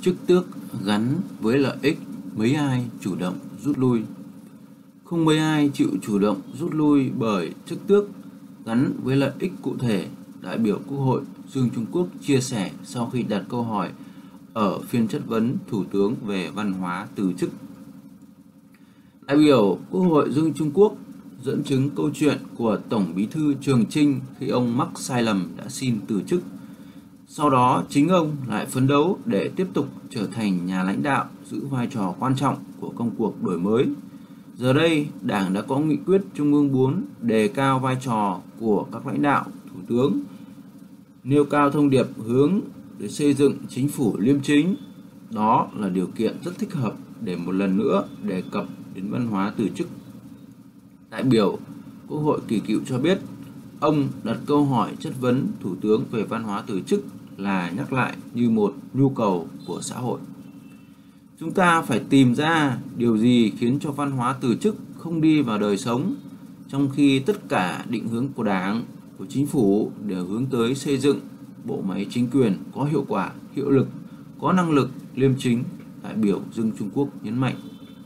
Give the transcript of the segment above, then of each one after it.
Chức tước gắn với lợi ích, mấy ai chủ động rút lui. Không mấy ai chịu chủ động rút lui bởi chức tước gắn với lợi ích cụ thể, đại biểu Quốc hội Dương Trung Quốc chia sẻ sau khi đặt câu hỏi ở phiên chất vấn Thủ tướng về văn hóa từ chức. Đại biểu Quốc hội Dương Trung Quốc dẫn chứng câu chuyện của Tổng Bí thư Trường Chinh khi ông mắc sai lầm đã xin từ chức. Sau đó chính ông lại phấn đấu để tiếp tục trở thành nhà lãnh đạo giữ vai trò quan trọng của công cuộc đổi mới. Giờ đây, Đảng đã có nghị quyết Trung ương 4 đề cao vai trò của các lãnh đạo, thủ tướng, nêu cao thông điệp hướng để xây dựng chính phủ liêm chính. Đó là điều kiện rất thích hợp để một lần nữa đề cập đến văn hóa từ chức. Đại biểu Quốc hội Kỳ Cựu cho biết, ông đặt câu hỏi chất vấn Thủ tướng về văn hóa từ chức là nhắc lại như một nhu cầu của xã hội. Chúng ta phải tìm ra điều gì khiến cho văn hóa từ chức không đi vào đời sống, trong khi tất cả định hướng của Đảng, của Chính phủ đều hướng tới xây dựng bộ máy chính quyền có hiệu quả, hiệu lực, có năng lực, liêm chính, đại biểu Dương Trung Quốc nhấn mạnh.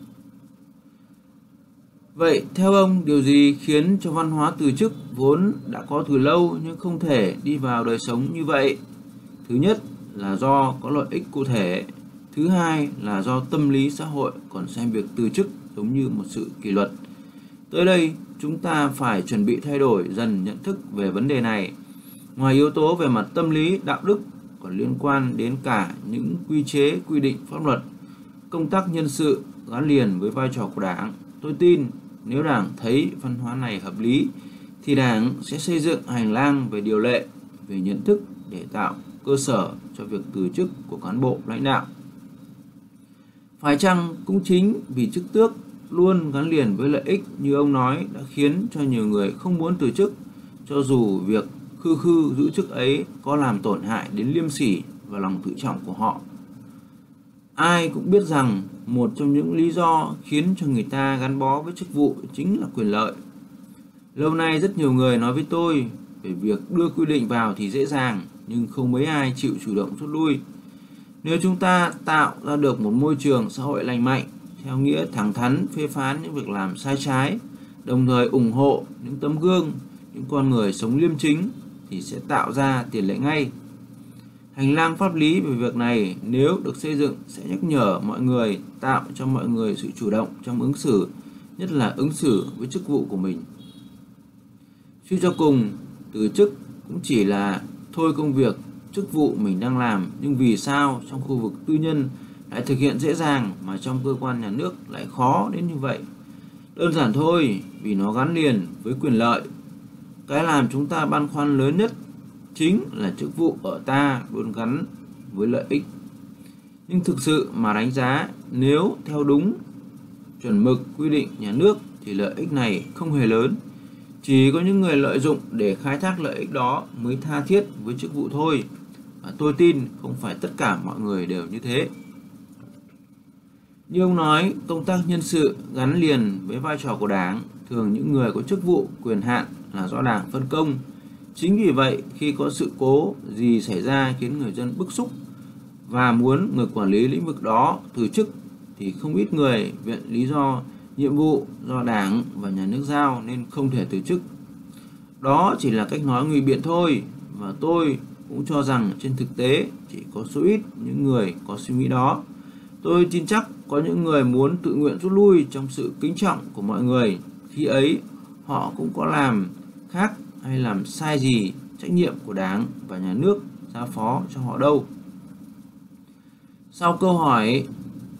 Vậy theo ông, điều gì khiến cho văn hóa từ chức vốn đã có từ lâu nhưng không thể đi vào đời sống như vậy? Thứ nhất là do có lợi ích cụ thể. Thứ hai là do tâm lý xã hội còn xem việc từ chức giống như một sự kỷ luật. Tới đây, chúng ta phải chuẩn bị thay đổi dần nhận thức về vấn đề này. Ngoài yếu tố về mặt tâm lý, đạo đức còn liên quan đến cả những quy chế, quy định pháp luật, công tác nhân sự gắn liền với vai trò của Đảng. Tôi tin nếu Đảng thấy văn hóa này hợp lý thì Đảng sẽ xây dựng hành lang về điều lệ, về nhận thức để tạo cơ sở cho việc từ chức của cán bộ lãnh đạo. Phải chăng cũng chính vì chức tước luôn gắn liền với lợi ích như ông nói đã khiến cho nhiều người không muốn từ chức, cho dù việc khư giữ chức ấy có làm tổn hại đến liêm sỉ và lòng tự trọng của họ. Ai cũng biết rằng một trong những lý do khiến cho người ta gắn bó với chức vụ chính là quyền lợi. Lâu nay rất nhiều người nói với tôi về việc đưa quy định vào thì dễ dàng, nhưng không mấy ai chịu chủ động rút lui. Nếu chúng ta tạo ra được một môi trường xã hội lành mạnh, theo nghĩa thẳng thắn phê phán những việc làm sai trái, đồng thời ủng hộ những tấm gương, những con người sống liêm chính, thì sẽ tạo ra tiền lệ ngay. Hành lang pháp lý về việc này nếu được xây dựng sẽ nhắc nhở mọi người, tạo cho mọi người sự chủ động trong ứng xử, nhất là ứng xử với chức vụ của mình. Suy cho cùng, từ chức cũng chỉ là thôi công việc, chức vụ mình đang làm, nhưng vì sao trong khu vực tư nhân lại thực hiện dễ dàng mà trong cơ quan nhà nước lại khó đến như vậy? Đơn giản thôi, vì nó gắn liền với quyền lợi. Cái làm chúng ta băn khoăn lớn nhất chính là chức vụ ở ta luôn gắn với lợi ích. Nhưng thực sự mà đánh giá, nếu theo đúng chuẩn mực quy định nhà nước thì lợi ích này không hề lớn. Chỉ có những người lợi dụng để khai thác lợi ích đó mới tha thiết với chức vụ thôi. Và tôi tin không phải tất cả mọi người đều như thế. Như ông nói, công tác nhân sự gắn liền với vai trò của Đảng. Thường những người có chức vụ, quyền hạn là do Đảng phân công. Chính vì vậy, khi có sự cố gì xảy ra khiến người dân bức xúc và muốn người quản lý lĩnh vực đó từ chức, thì không ít người viện lý do nhiệm vụ do Đảng và nhà nước giao nên không thể từ chức. Đó chỉ là cách nói ngụy biện thôi, và tôi cũng cho rằng trên thực tế chỉ có số ít những người có suy nghĩ đó. Tôi tin chắc có những người muốn tự nguyện rút lui trong sự kính trọng của mọi người. Khi ấy họ cũng có làm khác hay làm sai gì trách nhiệm của Đảng và nhà nước giao phó cho họ đâu. Sau câu hỏi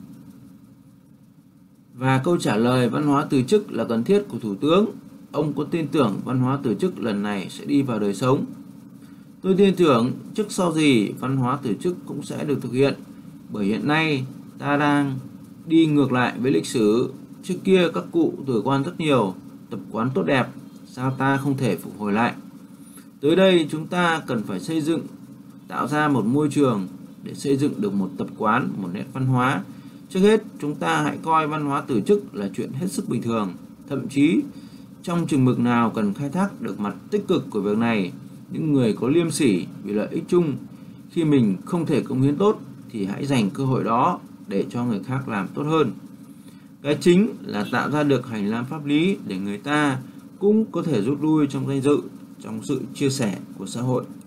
và câu trả lời văn hóa từ chức là cần thiết của Thủ tướng, ông có tin tưởng văn hóa từ chức lần này sẽ đi vào đời sống? Tôi tin tưởng trước sau gì văn hóa từ chức cũng sẽ được thực hiện, bởi hiện nay ta đang đi ngược lại với lịch sử. Trước kia các cụ tử quan rất nhiều, tập quán tốt đẹp, sao ta không thể phục hồi lại? Tới đây chúng ta cần phải xây dựng, tạo ra một môi trường để xây dựng được một tập quán, một nét văn hóa. Trước hết, chúng ta hãy coi văn hóa từ chức là chuyện hết sức bình thường. Thậm chí, trong chừng mực nào cần khai thác được mặt tích cực của việc này, những người có liêm sỉ vì lợi ích chung, khi mình không thể cống hiến tốt, thì hãy dành cơ hội đó để cho người khác làm tốt hơn. Cái chính là tạo ra được hành lang pháp lý để người ta cũng có thể rút lui trong danh dự, trong sự chia sẻ của xã hội.